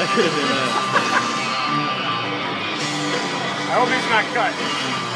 That could have been I hope it's not cut.